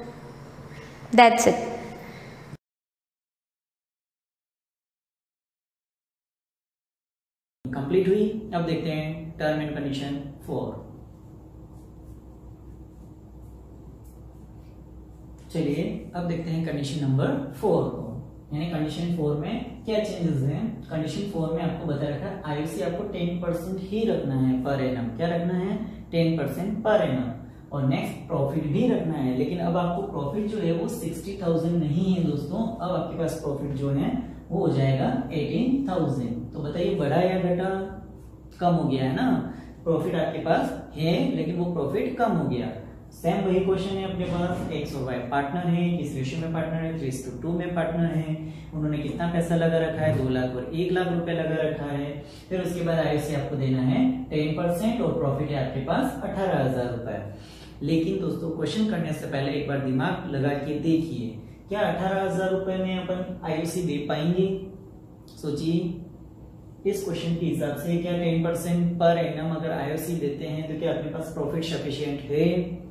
that's it. Complete हुई। अब देखते हैं टर्म एंड कंडीशन 4। चलिए अब देखते हैं कंडीशन नंबर 4 को, यानी कंडीशन 4 में क्या चेंजेस हैं। कंडीशन 4 में आपको बता रखा है आईओसी आपको 10% ही रखना है पर एनम। क्या रखना है? 10% पर एनम। और नेक्स्ट प्रॉफिट भी रखना है, लेकिन अब आपको प्रॉफिट जो है वो 60,000 नहीं है दोस्तों, अब आपके पास प्रॉफिट जो है वो हो जाएगा 18,000। तो बताइए बढ़ा या घटा? कम हो गया है ना। प्रॉफिट आपके पास है लेकिन वो प्रॉफिट कम हो गया। सेम वही क्वेश्चन है अपने पास, एक्स और वाई पार्टनर है, किस रेशियो में पार्टनर है? 3:2 में पार्टनर है। उन्होंने कितना पैसा लगा रखा है? 2 लाख और 1 लाख रुपए लगा रखा है। फिर उसके बाद आईओसी आपको देना है 10% और प्रॉफिट है आपके पास 18,000 रुपए। लेकिन दोस्तों क्वेश्चन करने से पहले एक बार दिमाग लगा के देखिए, क्या 18,000 रुपए में अपन आईओसी दे पाएंगे? सोचिए इस क्वेश्चन के हिसाब से, क्या 10% पर एनम अगर आईओसी देते हैं तो क्या अपने पास प्रॉफिट सफिशिएंट है?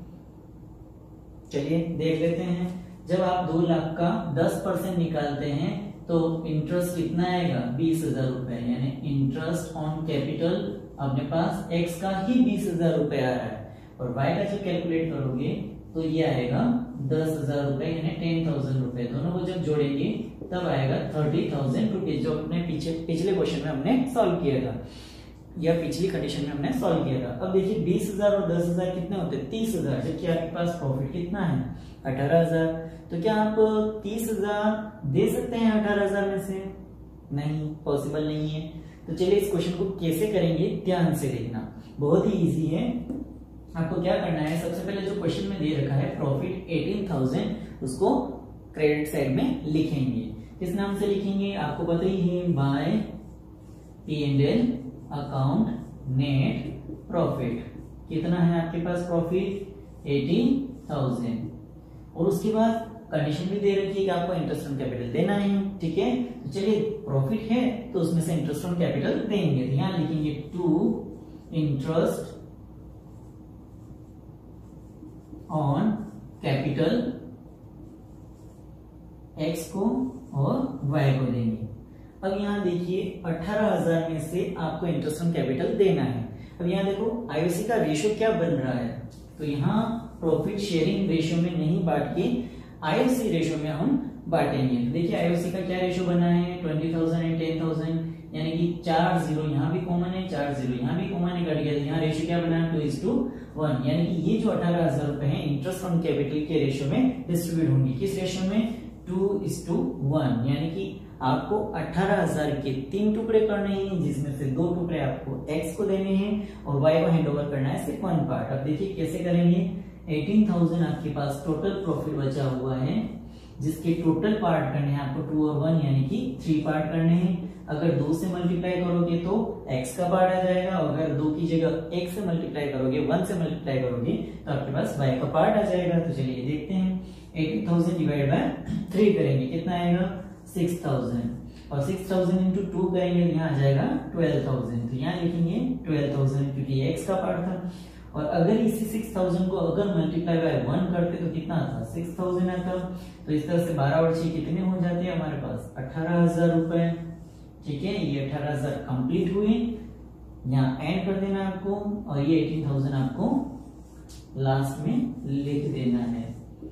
चलिए देख लेते हैं। जब आप 2 लाख का 10% निकालते हैं तो इंटरेस्ट कितना आएगा? 20,000 रुपए, यानी इंटरेस्ट ऑन कैपिटल अपने पास एक्स का ही 20,000 रुपए आ रहा है, और वाई का जब कैलकुलेट करोगे तो ये आएगा 10,000 रुपए, यानी 10,000 रुपए। दोनों को जब जोड़ेंगे तब आएगा 30,000 रुपीज, जो अपने पिछले क्वेश्चन में हमने सॉल्व किया था, या पिछली कंडीशन में हमने सॉल्व किया था। अब देखिए 20,000 और 10,000 कितने होते हैं? 30,000। जबकि आपके पास प्रॉफिट कितना है? 18,000। तो क्या आप 30,000 दे सकते हैं 18,000 में से? नहीं, पॉसिबल नहीं है। तो चलिए इस क्वेश्चन को कैसे करेंगे ध्यान से देखना, बहुत ही इजी है। आपको क्या करना है, सबसे पहले जो क्वेश्चन में दे रखा है प्रॉफिट 18,000, उसको क्रेडिट साइड में लिखेंगे। किस नाम से लिखेंगे आपको पता ही है, bye P&L account net profit. कितना है आपके पास प्रॉफिट? 18,000। और उसके बाद कंडीशन भी दे रखी है कि आपको इंटरेस्ट ऑन कैपिटल देना है, ठीक है। तो चलिए प्रॉफिट है तो उसमें से इंटरेस्ट ऑन कैपिटल देंगे, तो यहां लिखेंगे to interest on capital X को और वाई को देंगे। अब यहाँ देखिए 18,000 में से आपको इंटरेस्ट ऑन कैपिटल देना है। अब यहाँ देखो आईओसी का रेशियो क्या बन रहा है, तो यहाँ प्रॉफिट शेयरिंग रेशियो में नहीं बांट के आईओसी रेशियो में हम बांटेंगे। तो देखिए आईओसी का क्या रेशियो बना है? 20,000 एंड 10,000, यानी कि 4 जीरो यहाँ भी कॉमन है, 4 जीरो यहाँ भी कॉमन है, कट गया। यहाँ रेशियो क्या बना 2:1, यानी कि ये जो 18,000 रुपए है इंटरेस्ट ऑन कैपिटल के रेशियो में डिस्ट्रीब्यूट होंगे। किस रेशियो में 2:1, यानी कि आपको 18,000 के 3 टुकड़े करने हैं, जिसमें से 2 टुकड़े आपको x को देने हैं और y को हैंड ओवर करना है सिर्फ 1 पार्ट। अब देखिए कैसे करेंगे। 18,000 आपके पास टोटल प्रॉफिट बचा हुआ है, जिसके टोटल पार्ट करने हैं आपको 2 और 1 यानी कि 3 पार्ट करने हैं। अगर 2 से मल्टीप्लाई करोगे तो x का पार्ट आ जाएगा, और अगर 2 की जगह x से मल्टीप्लाई करोगे, 1 से मल्टीप्लाई करोगे तो आपके पास y का पार्ट आ जाएगा। तो चलिए देखते हैं। 18,000 डिवाइड बाय 3 करेंगे, कितना आएगा 6,000, और 6,000 इंटू 2 करेंगे तो यहाँ आ जाएगा 12,000। तो यहाँ लिखेंगे 12,000 क्योंकि x का पार्ट था। और अगर इसी 6,000 को अगर मल्टीप्लाई बाय 1 करते तो कितना आता 6,000 आता। तो इस तरह से 12 और 6 कितने हो जाते हैं हमारे पास 18,000 रुपए। ठीक है, ये 18,000 कंप्लीट हुए, यहाँ एंड कर देना आपको, और ये 18,000 आपको लास्ट में लिख देना है।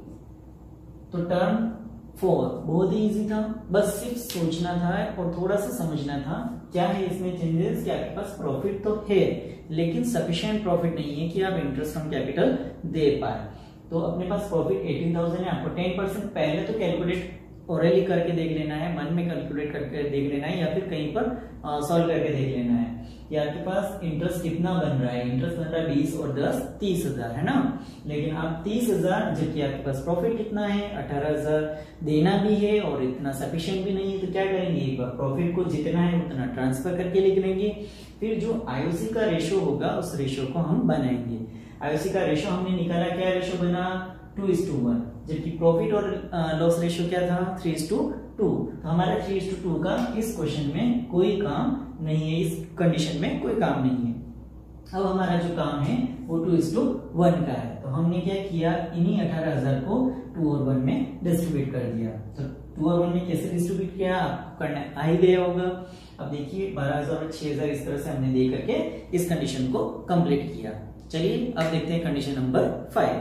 तो टर्म 4 बहुत ही इजी था, बस सिर्फ सोचना था और थोड़ा सा समझना था क्या है इसमें चेंजेस। कि आपके पास प्रॉफिट तो है लेकिन सफिशिएंट प्रॉफिट नहीं है कि आप इंटरेस्ट ऑन कैपिटल दे पाए। तो अपने पास प्रॉफिट 18,000 है, आपको 10% पहले तो कैलकुलेट ओरली करके देख लेना है, मन में कैलकुलेट करके देख लेना है, या फिर कहीं पर सॉल्व करके देख लेना है कि आपके पास इंटरेस्ट कितना बन रहा है। इंटरेस्ट बन रहा है 20 और 10 30,000 है ना। लेकिन आप 30,000, जबकि आपके पास प्रॉफिट कितना है 18,000 देना भी है और इतना सफिशिएंट भी नहीं है। तो क्या करेंगे, एक बार प्रॉफिट को जितना है उतना ट्रांसफर करके लिख लेंगे। फिर जो आईओसी का रेशियो होगा उस रेशियो को हम बनाएंगे। आईओसी का रेशियो हमने निकाला, क्या रेशियो बना 2:1, जबकि प्रॉफिट और लॉस रेशियो क्या था 3:2। तो हमारा 3:2 का इस क्वेश्चन में कोई काम नहीं है, इस कंडीशन में कोई काम नहीं है। अब हमारा जो काम है वो 2:1 का है। तो हमने क्या किया, इन्हीं 18,000 को 2 और 1 में डिस्ट्रीब्यूट कर दिया। तो 2 और 1 में कैसे डिस्ट्रीब्यूट किया आपको करना आ ही गया होगा। अब देखिए 12,000 और 6,000 इस तरह से हमने दे करके इस कंडीशन को कंप्लीट किया। चलिए अब देखते हैं कंडीशन नंबर 5।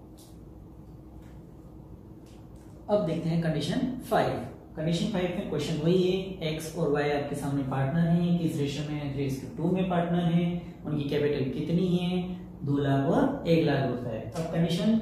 अब देखते हैं कंडीशन 5। कंडीशन 5 में क्वेश्चन वही है, x और y आपके सामने पार्टनर हैं, किस रेशियो में 3:2 में पार्टनर हैं, उनकी कैपिटल कितनी है 2 लाख और 1 लाख रुपए। अब कंडीशन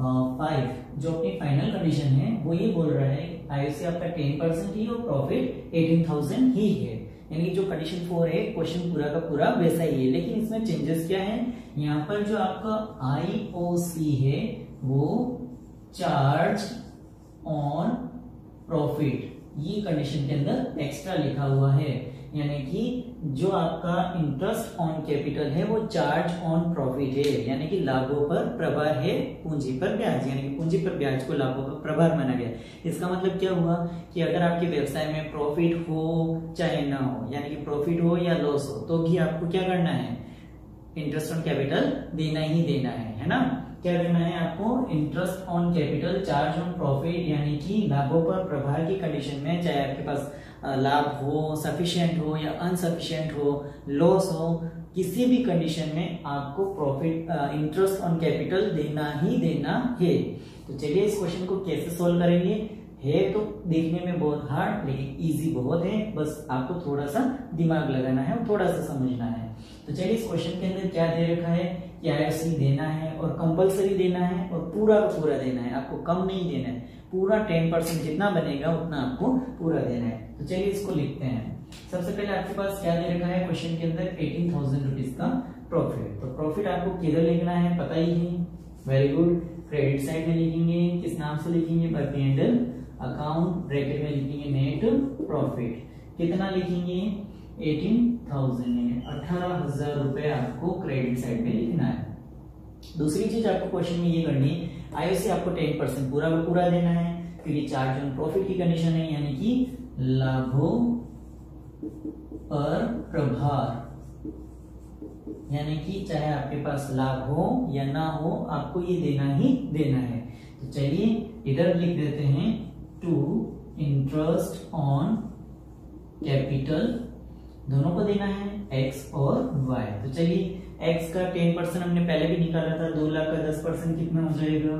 5 जो अपनी फाइनल कंडीशन है वो ये बोल रहा है आईओसी आपका 10% ही और प्रॉफिट 18,000 ही है। यानी कि जो कंडीशन 4 है क्वेश्चन पूरा का पूरा वैसा ही है, लेकिन इसमें चेंजेस क्या है, यहाँ पर जो आपका आईओसी है वो चार्ज ऑन प्रॉफिट, ये कंडीशन के अंदर एक्स्ट्रा लिखा हुआ है। यानी कि जो आपका इंटरेस्ट ऑन कैपिटल है वो चार्ज ऑन प्रॉफिट है, यानी कि लाभों पर प्रभार है पूंजी पर ब्याज, यानी कि पूंजी पर ब्याज को लाभों पर प्रभार माना गया। इसका मतलब क्या हुआ कि अगर आपके व्यवसाय में प्रॉफिट हो चाहे ना हो, यानी कि प्रॉफिट हो या लॉस हो, तो भी आपको क्या करना है, इंटरेस्ट ऑन कैपिटल देना ही देना है ना। क्या करना है आपको, interest on capital charge on profit, यानी कि लाभों पर प्रभार की कंडीशन में, चाहे आपके पास लाभ हो, सफिशिएंट हो या अनसफिशिएंट हो, लॉस हो, किसी भी कंडीशन में आपको प्रॉफिट इंटरेस्ट ऑन कैपिटल देना ही देना है। तो चलिए इस क्वेश्चन को कैसे सोल्व करेंगे। है तो देखने में बहुत हार्ड लेकिन इजी बहुत है, बस आपको थोड़ा सा दिमाग लगाना है और थोड़ा सा समझना है। तो चलिए इस क्वेश्चन के अंदर क्या दे रखा है कि आईओसी देना है और कंपलसरी देना है और पूरा का पूरा देना है, आपको कम नहीं देना है, पूरा 10% जितना बनेगा उतना आपको पूरा देना है। तो चलिए इसको लिखते हैं। सबसे पहले आपके पास क्या दे रखा है क्वेश्चन के अंदर 18,000 रुपीज का प्रॉफिट। तो प्रॉफिट आपको किधर लिखना है पता ही है, वेरी गुड। क्रेडिट साइड में लिखेंगे, किस नाम से लिखेंगे, बाय P&L अकाउंट, ब्रैकेट में लिखेंगे नेट प्रॉफिट। कितना लिखेंगे 18,000 है, 18,000 रुपए आपको क्रेडिट साइड में लिखना है। दूसरी चीज आपको क्वेश्चन में ये करनी है, आईओसी आपको 10% पूरा का पूरा देना है क्योंकि चार्ज ऑन प्रॉफिट की कंडीशन है, यानी कि लाभों पर प्रभार, यानी कि चाहे आपके पास लाभ हो या ना हो आपको ये देना ही देना है। तो चलिए इधर लिख देते हैं टू इंटरेस्ट ऑन कैपिटल, दोनों को देना है x और y। तो चलिए x का 10% हमने पहले भी निकाला था, 2 लाख का 10% कितना हो जाएगा,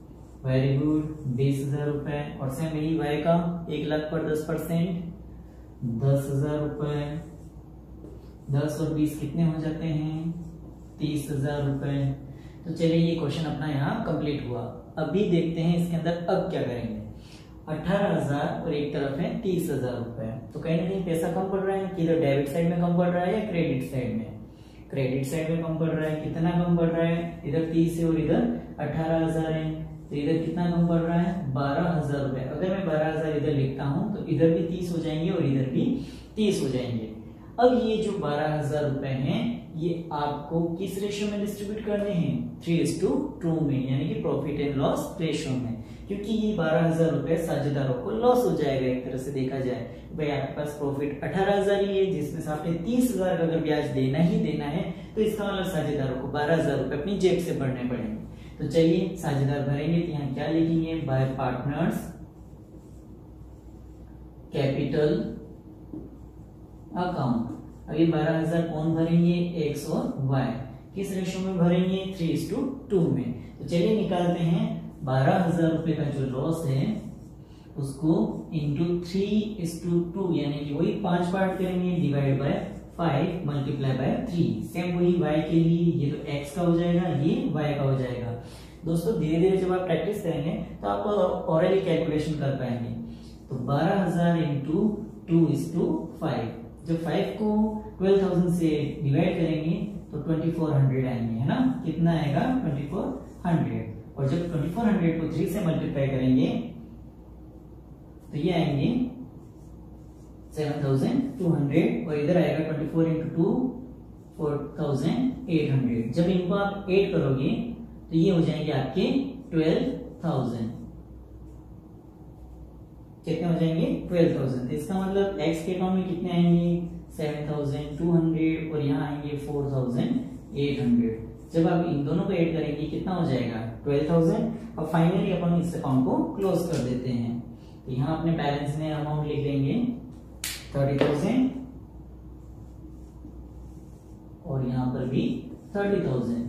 वेरी गुड 20,000 रुपए। और सेम यही y का 1 लाख पर 10% 10,000 रुपए, 10 और 20 कितने हो जाते हैं 30,000 रुपए। तो चलिए ये क्वेश्चन अपना यहाँ कंप्लीट हुआ। अभी देखते हैं इसके अंदर अब क्या करेंगे। 18,000 और एक तरफ है 30,000 रुपए, तो कहीं ना कहीं पैसा कम पड़ रहा है, किधर डेबिट साइड में कम पड़ रहा है या क्रेडिट साइड में? क्रेडिट साइड में कम पड़ रहा है। कितना कम पड़ रहा है? इधर 30 है और इधर 18,000 है, तो इधर कितना कम पड़ रहा है 12,000 रुपए। अगर मैं 12,000 इधर लिखता हूं तो इधर भी 30 हो जाएंगे और इधर भी 30 हो जाएंगे। अब ये जो 12,000 रुपए हैं ये आपको किस रेशियो में डिस्ट्रीब्यूट करने हैं 3:2 में, यानी कि प्रॉफिट एंड लॉस रेशियो में, क्योंकि ये 12,000 रुपए साझेदारों को लॉस हो जाएगा। एक तरह से देखा जाए भाई आपके पास प्रॉफिट 18,000 ही है, जिसमें से आपने 30,000 का अगर ब्याज देना ही देना है तो इसका मतलब साझेदारों को 12,000 रुपए अपनी जेब से भरने पड़ेंगे। तो चलिए साझेदार भरेंगे, तो यहाँ क्या लिखेंगे बाय पार्टनर्स कैपिटल अकाउंट। अब ये 12,000 कौन भरेंगे एक्स और वाई, किस रेशियो में भरेंगे 3:2 में। तो चलिए निकालते हैं 12,000 रुपए का जो लॉस है उसको इंटू 3:2 यानी कि वही 5 पार्ट करेंगे, divide by 5 multiply by 3। Same वही y के लिए, ये तो x का हो जाएगा, ये y का हो जाएगा। दोस्तों धीरे धीरे जब आप प्रैक्टिस करेंगे तो आप ऑरली कैलकुलेशन कर पाएंगे। तो 12,000 इंटू 2:5, जब 5 को 12,000 से डिवाइड करेंगे तो 2400 आएंगे, है ना। कितना आएगा 2400, और जब 2400 को 3 से मल्टीप्लाई करेंगे तो ये आएंगे 7,200, और इधर आएगा 24 इंटू 2 4,800। जब इनको आप ऐड करोगे तो ये हो जाएंगे आपके 12,000। कितने हो जाएंगे 12,000। तो इसका मतलब x के अकाउंट में कितने आएंगे 7,200 और यहाँ आएंगे 4,800। जब आप इन दोनों को ऐड करेंगे कितना हो जाएगा 12,000। और फाइनली अपन इस अकाउंट को क्लोज कर देते हैं। तो यहाँ अपने बैलेंस में अमाउंट लिख लेंगे 30,000 और यहाँ पर भी 30,000।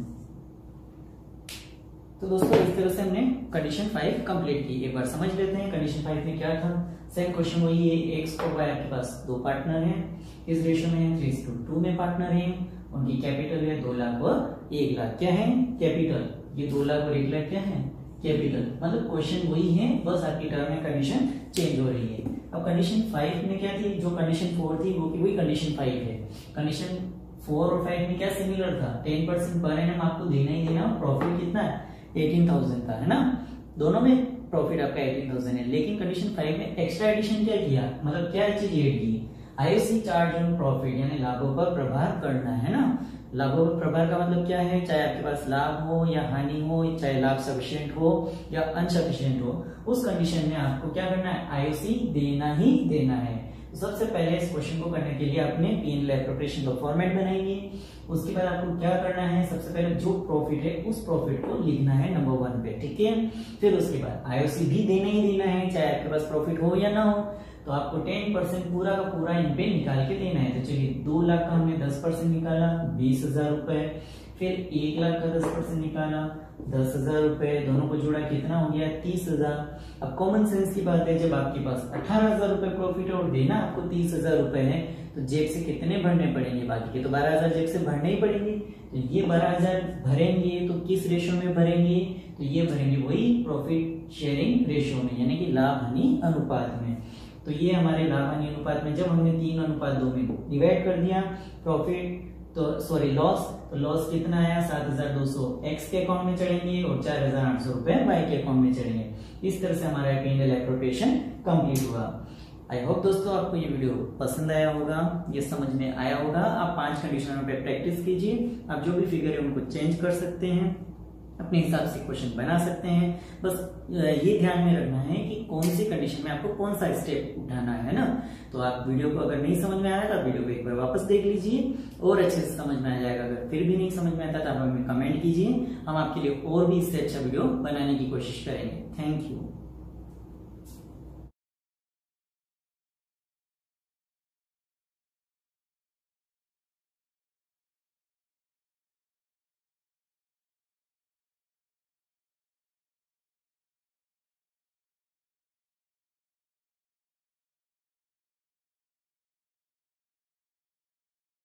तो दोस्तों इस तरह से हमने कंडीशन 5 कंप्लीट की। एक बार समझ लेते हैं कंडीशन 5 में क्या था। सेम क्वेश्चन वही है, एक्स और वाई आपके पास दो पार्टनर हैं, इस रेशियो में 3:2 में पार्टनर हैं, उनकी कैपिटल है 2 लाख और 1 लाख। क्या है कैपिटल, ये 2 लाख और 1 लाख क्या है कैपिटल। मतलब क्वेश्चन वही है, बस आपकी टर्म में कंडीशन चेंज हो रही है। अब कंडीशन 5 में क्या थी, जो कंडीशन 4 थी वो की वही कंडीशन 5 है। कंडीशन 4 और 5 में क्या सिमिलर था, 10% पर एनम आपको देना ही देना। प्रॉफिट कितना है 18,000 था, है ना। दोनों में प्रॉफिट आपका 18,000 है। लेकिन कंडीशन 5 में एक्स्ट्रा एडिशन क्या किया, मतलब क्या चीज ऐड की, आईओसी चार्ज ऑन प्रॉफिट, यानी लाभों पर प्रभार करना, है ना। लाभों पर प्रभार का मतलब क्या है, चाहे आपके पास लाभ हो या हानि हो, चाहे लाभ सफिशिएंट हो या अनसफिशिएंट हो, उस कंडीशन में आपको क्या करना है आईओसी देना ही देना है। तो सबसे पहले इस क्वेश्चन को करने के लिए आपने P&L एप्रोप्रिएशन का फॉर्मेट बनाएंगे। उसके बाद आपको क्या करना है, सबसे पहले जो प्रॉफिट है उस प्रॉफिट को लिखना है नंबर 1 पे, ठीक है। फिर उसके बाद आईओसी भी देना ही देना है, चाहे आपके पास प्रॉफिट हो या ना हो। तो आपको 10% पूरा का पूरा इन पे निकाल के देना है। तो चलिए 2 लाख का हमने 10% निकाला 20,000 रुपए, फिर 1 लाख का 10% निकाला 10,000 रुपए, दोनों को जोड़ा कितना हो गया 30,000। अब कॉमन सेंस की बात है, जब आपके पास 18,000 रुपए प्रॉफिट है और देना आपको 30,000 रुपए है, तो जेब से कितने भरने पड़ेंगे, बाकी के तो 12,000 जेब से भरने ही पड़ेंगे। तो ये 12,000 भरेंगे तो किस रेशियो में भरेंगे, तो ये भरेंगे वही प्रॉफिट शेयरिंग रेशियो में, यानी कि लाभ हानि अनुपात में। तो ये हमारे लाभ हानि अनुपात में जब हमने 3:2 में डिवाइड कर दिया प्रॉफिट तो सॉरी लॉस, तो लॉस कितना आया 7,200 एक्स के अकाउंट में चढ़ेंगे और 4,800 रुपए वाई के अकाउंट में चढ़ेंगे। इस तरह से हमारा P&L एप्रोप्रिएशन कंप्लीट हुआ। आई होप दोस्तों आपको ये वीडियो पसंद आया होगा, ये समझ में आया होगा। आप 5 कंडीशनों पे प्रैक्टिस कीजिए। आप जो भी फिगर है उनको चेंज कर सकते हैं, अपने हिसाब से क्वेश्चन बना सकते हैं। बस ये ध्यान में रखना है कि कौन सी कंडीशन में आपको कौन सा स्टेप उठाना है ना। तो आप वीडियो को अगर नहीं समझ में आया तो आप वीडियो को एक बार वापस देख लीजिए और अच्छे से समझ में आ जाएगा। अगर फिर भी नहीं समझ में आता तो आप हमें कमेंट कीजिए, हम आपके लिए और भी इससे अच्छा वीडियो बनाने की कोशिश करेंगे। Thank you.